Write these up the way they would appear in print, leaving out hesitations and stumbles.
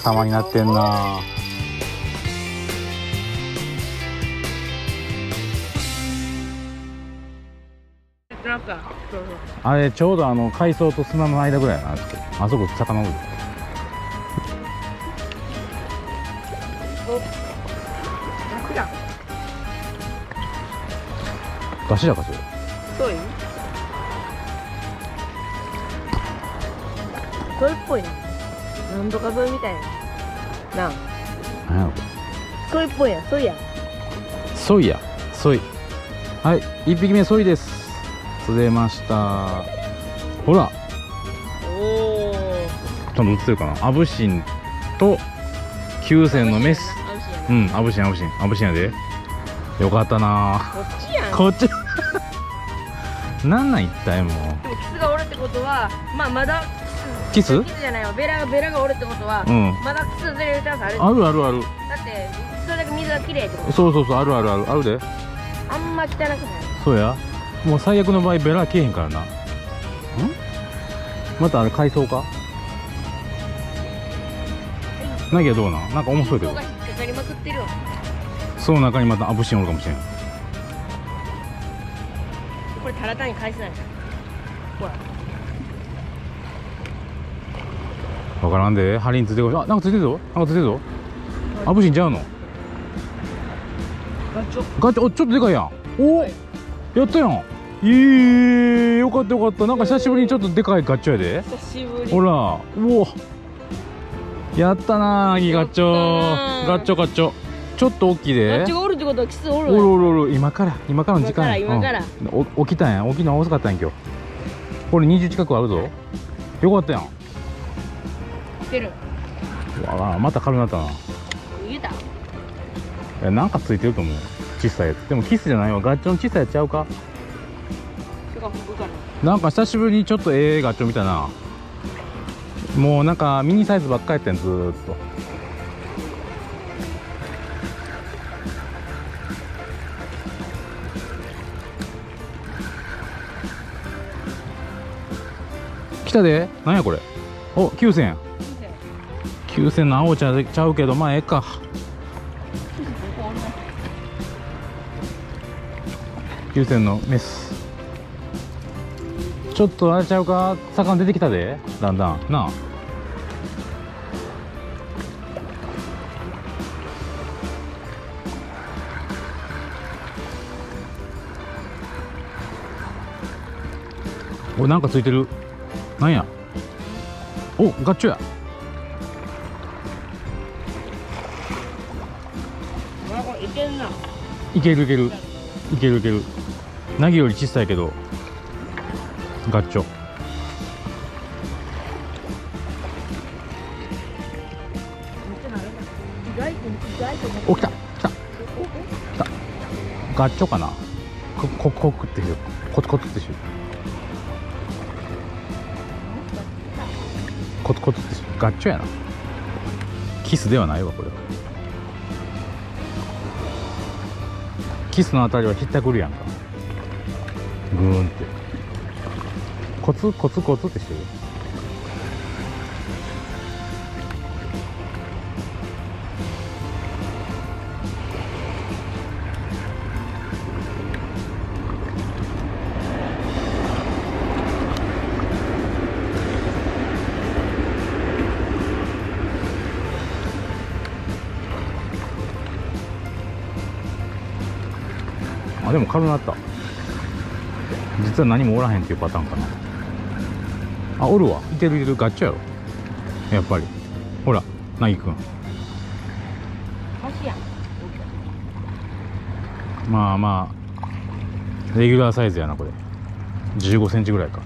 様になってんな。あれちょうど海藻と砂の間ぐらいやな。あそこ魚おる。ガシだかそれ。 そうよ。それっぽいな。なんとかそれみたいな。なあ。 何やろこれ。 それっぽいやん。そいや。 ソイや。ソイ。はい、1匹目ソイです。釣れました。ほら。 おお。 多分映ってるかな。アブシンと9線のメス。うん、アブシンやで。よかったな。 こっちやん。 こっち。なんなん一体もう。 でもキスが折れってことは、まだキス？ キスじゃないわ。ベラが折れってことは、まだキスずれるチャンスある。 ある。 だってそれだけ水がきれいってこと。 そうあるで。 あんま汚くない。 そうや。もう最悪の場合ベラけえへんからな。またあれ海藻か？なぎはどうなん？なんか面白いけど。 海藻が引っかかりまくってるわ。 その中にまたアブシンおるかもしれん。 これたら単に返せない。ほら。 わからんで。針についてこい。あ、なんかついてるぞ。アブシンちゃうの？ガチョ。お、ちょっとでかいやん。お、はい、やったやん。よかった。なんか久しぶりにちょっとでかいガッチョやで。 久しぶり。 ほら、うお。やったなー、ガッチョ。ちょっと大きいで。 ガッチョがおるってことはキスおる。 おる。今からの時間や。 今から。 起きたんや。起きるの遅かったんや今日。これ20近くあるぞ。よかったやん。 来てる。 わあ、また軽くなったな。 言えた。 いや、なんかついてると思う。小さいやつ。でもキスじゃないわ。ガッチョの小さいやつちゃうか。なんか久しぶりにちょっとガッチョ見たな。もうなんかミニサイズばっかりやったんずーっと。来たで。なんやこれ。お、9線。9線の青ちゃうけど、まあええか。9線のメス。ちょっとあれちゃうか。魚出てきたで。だんだんなあ。お、なんかついてる。なんや。お、ガッチョや。 いけんな。 いける。ナギより小さいけどガッチョ。お、来た。ガッチョかな。コクってしてる。コツコツってしてる。コツってしてる。ガッチョやな。キスではないわこれは。キスのあたりはひったくるやんか。グーンってコツってしてる。あ、でも軽くなった。実は何もおらへんっていうパターンかな。あ、おるわ。いてるガッチョやろやっぱり。ほらなぎくん。まあレギュラーサイズやなこれ。15センチぐらいか。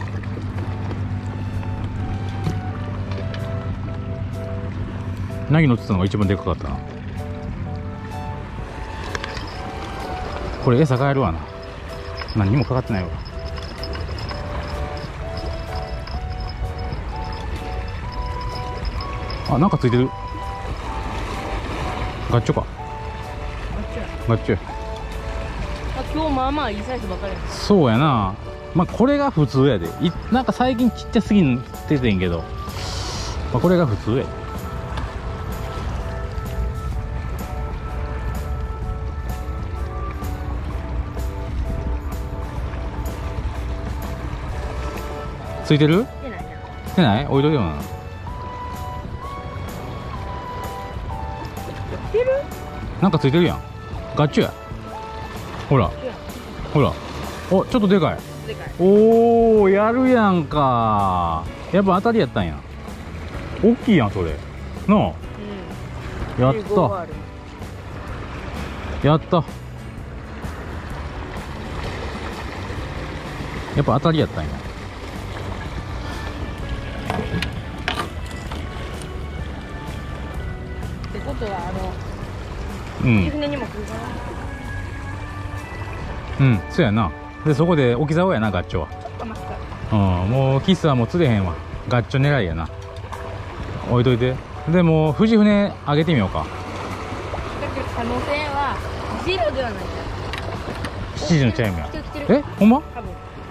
なぎ乗ってたのが一番でかかったな。これ餌変えるわな。何にもかかってないわ。あ、なんかついてる。ガッチョか。ガッチョ。 今日まあまあいいサイズばかりや。 そうやな。まあこれが普通やで。なんか最近ちっちゃすぎんっててんけど、まあ、これが普通やで。 ついてる？ 出ないな。 出ない？置いといてよな。 出る？ なんかついてるやん。ガッチュや。ほらほら。お、ちょっとでかい。 でかい。 おお、やるやんか。やっぱ当たりやったんや。大きいやんそれなあ。やった 15ある。 やった。やっぱ当たりやったんや。 ってことはうん船にも来るかうん、そうやな。でそこで置き竿やな、ガッチョは。 な。ちょっと待った。 うん、もうキスはもう釣れへんわ。ガッチョ狙いやな。置いといて。でもう富士船上げてみようか。 だけど可能性はゼロではないか 7時のチャイムや。 来てる来てる。 え、ほんま？ 多分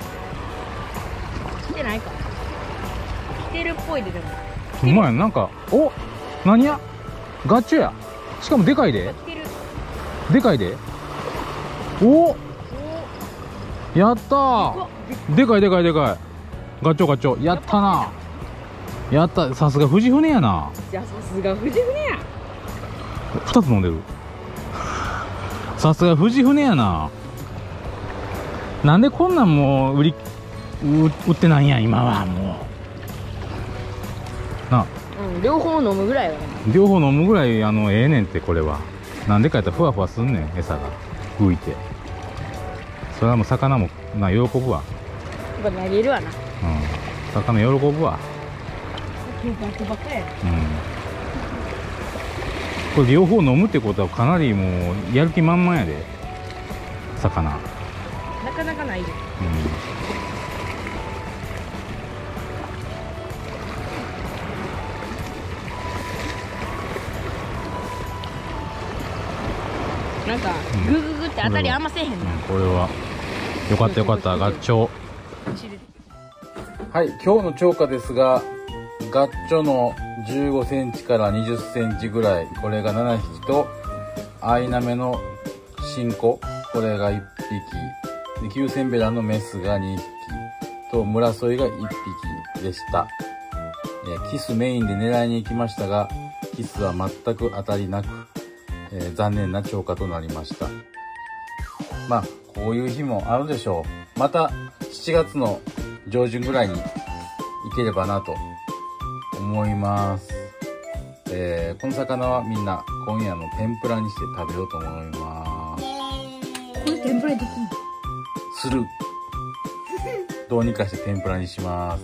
来てないか。来てるっぽいででも。 ほんまや。なんか、お、何や、ガッチョや。しかもでかいで。 来てる。 でかいで。お、やったー。でかいでかいでかい。ガッチョガッチョ、やったな。やった。さすが富士船やな。 じゃあさすが富士船や。 2つ飲んでる。さすが富士船やな。なんでこんなんもう売ってないんや今は。もうな、 うん、両方飲むぐらいはね。 両方飲むぐらいええねんって。これはなんでかやったらふわふわすんねん、餌が浮いて。それはもう魚もな喜ぶわ。 やっぱ投げるわな。 うん、魚喜ぶわ。 バカバカや。 これ両方飲むってことはかなりもうやる気満々やで、魚。 なかなかないで。なんかグググって当たりあんませえへんな。 これはよかったよかった。ガッチョ。はい、今日の釣果ですが、ガッチョの15センチから20センチぐらい、これが7匹と、アイナメの新子、これが1匹、でキュウセンベラのメスが2匹と、ムラソイが1匹でした。キスメインで狙いに行きましたが、キスは全く当たりなく、残念な釣果となりました。まあこういう日もあるでしょう。また7月の上旬ぐらいに行ければなと思います。この魚はみんな今夜の天ぷらにして食べようと思います。 これ天ぷらできんの？ する。どうにかして天ぷらにします。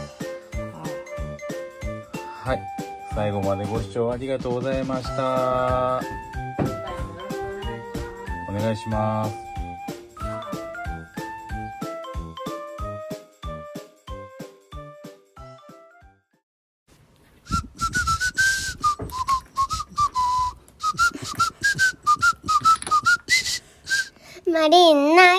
はい、最後までご視聴ありがとうございました。お願いします。 マリンナ